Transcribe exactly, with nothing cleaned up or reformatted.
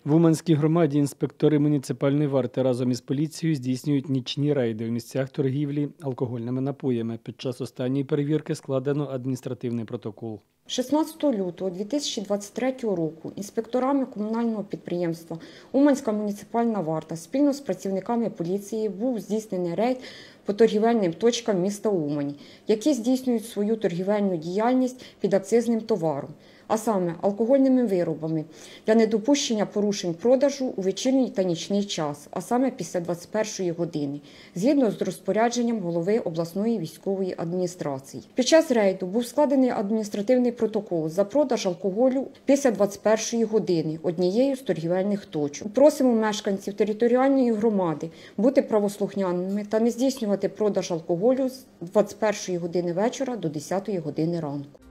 В Уманській громаді інспектори муніципальної варти разом із поліцією здійснюють нічні рейди в місцях торгівлі алкогольними напоями. Під час останньої перевірки складено адміністративний протокол. шістнадцятого лютого дві тисячі двадцять третього року інспекторами комунального підприємства «Уманська муніципальна варта» спільно з працівниками поліції був здійснений рейд по торгівельним точкам міста Умані, які здійснюють свою торгівельну діяльність під акцизним товаром, а саме алкогольними виробами, для недопущення порушень продажу у вечірній та нічний час, а саме після двадцять першої години, згідно з розпорядженням голови обласної військової адміністрації. Під час рейду був складений адміністративний протокол за продаж алкоголю після двадцять першої години однією з торгівельних точок. Просимо мешканців територіальної громади бути правослухняними та не здійснювати продаж алкоголю з двадцять першої години вечора до десятої години ранку.